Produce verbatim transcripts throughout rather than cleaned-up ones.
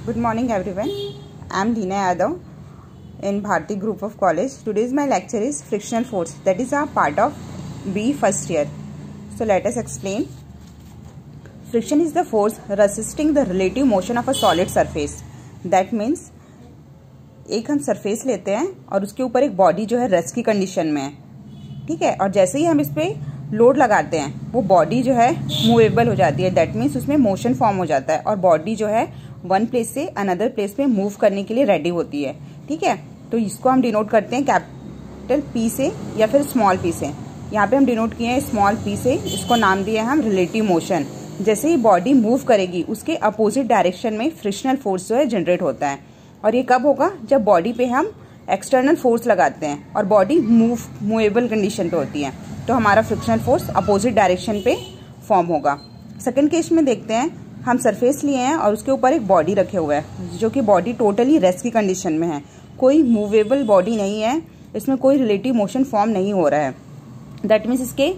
Good morning everyone. I am Dina Yadav in Bharti Group of College. Today's my lecture is frictional force, that is a part of B first year. So let us explain. Friction is the force resisting the relative motion of a solid surface. That means एक हम surface लेते हैं और उसके ऊपर एक body जो है रेस्ट की कंडीशन में है, ठीक है, और जैसे ही हम इस पर लोड लगाते हैं वो बॉडी जो है मूवेबल हो जाती है. दैट मीन्स उसमें मोशन फॉर्म हो जाता है और बॉडी जो है वन प्लेस से अनदर प्लेस पे मूव करने के लिए रेडी होती है. ठीक है, तो इसको हम डिनोट करते हैं कैपिटल पी से या फिर स्मॉल पी से. यहाँ पे हम डिनोट किए हैं स्मॉल पी से, इसको नाम दिया है हम रिलेटिव मोशन. जैसे ही बॉडी मूव करेगी उसके अपोजिट डायरेक्शन में फ्रिक्शनल फोर्स जो है जनरेट होता है. और ये कब होगा? जब बॉडी पे हम एक्सटर्नल फोर्स लगाते हैं और बॉडी मूव मूवेबल कंडीशन पे होती है, तो हमारा फ्रिक्शनल फोर्स अपोजिट डायरेक्शन पे फॉर्म होगा. सेकंड केस में देखते हैं, हम सरफेस लिए हैं और उसके ऊपर एक बॉडी रखे हुए है जो कि बॉडी टोटली रेस्ट की कंडीशन में है, कोई मूवेबल बॉडी नहीं है, इसमें कोई रिलेटिव मोशन फॉर्म नहीं हो रहा है. दैट मीन्स इसके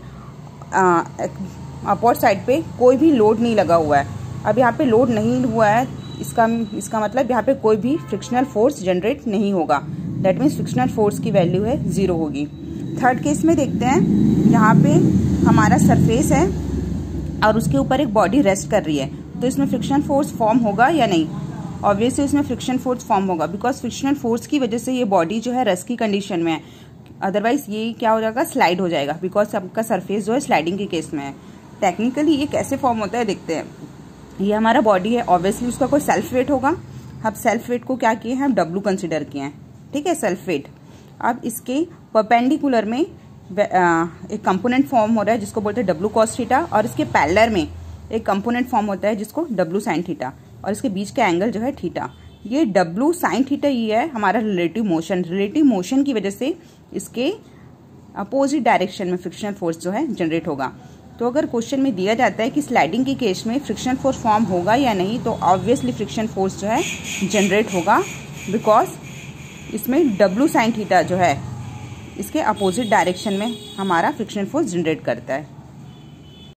अपवर्ड साइड पे कोई भी लोड नहीं लगा हुआ है. अब यहाँ पे लोड नहीं हुआ है, इसका इसका मतलब यहाँ पे कोई भी फ्रिक्शनल फोर्स जनरेट नहीं होगा. दैट मीन्स फ्रिक्शनल फोर्स की वैल्यू है जीरो होगी. थर्ड केस में देखते हैं, यहाँ पे हमारा सरफेस है और उसके ऊपर एक बॉडी रेस्ट कर रही है, तो इसमें फ्रिक्शनल फोर्स फॉर्म होगा या नहीं? ऑब्वियसली इसमें फ्रिक्शन फोर्स फॉर्म होगा, बिकॉज फ्रिक्शनल फोर्स की वजह से ये बॉडी जो है रेस्ट की कंडीशन में है. अदरवाइज ये क्या हो जाएगा? स्लाइड हो जाएगा, बिकॉज आपका सरफेस जो है स्लाइडिंग के केस में है. टेक्निकली ये कैसे फॉर्म होता है देखते हैं. ये हमारा बॉडी है, ऑब्वियसली उसका कोई सेल्फ वेट होगा. अब सेल्फ वेट को क्या किए हैं? हम डब्ल्यू कंसिडर किए हैं, ठीक है, सेल्फ वेट. अब इसके परपेंडिकुलर में एक कंपोनेंट फॉर्म हो रहा है जिसको बोलते हैं डब्ल्यू कॉस थीटा, और इसके पैरेलल में एक कंपोनेंट फॉर्म होता है जिसको डब्ल्यू साइन थीटा, और इसके बीच का एंगल जो है थीटा. ये डब्ल्यू साइन थीटा ये है हमारा रिलेटिव मोशन. रिलेटिव मोशन की वजह से इसके अपोजिट डायरेक्शन में फ्रिक्शनल फोर्स जो है जनरेट होगा. तो अगर क्वेश्चन में दिया जाता है कि स्लाइडिंग के केस में फ्रिक्शन फोर्स फॉर्म होगा या नहीं, तो ऑब्वियसली फ्रिक्शन फोर्स जो है जनरेट होगा, बिकॉज इसमें डब्ल्यू साइन थीटा जो है इसके अपोजिट डायरेक्शन में हमारा फ्रिक्शन फोर्स जनरेट करता है.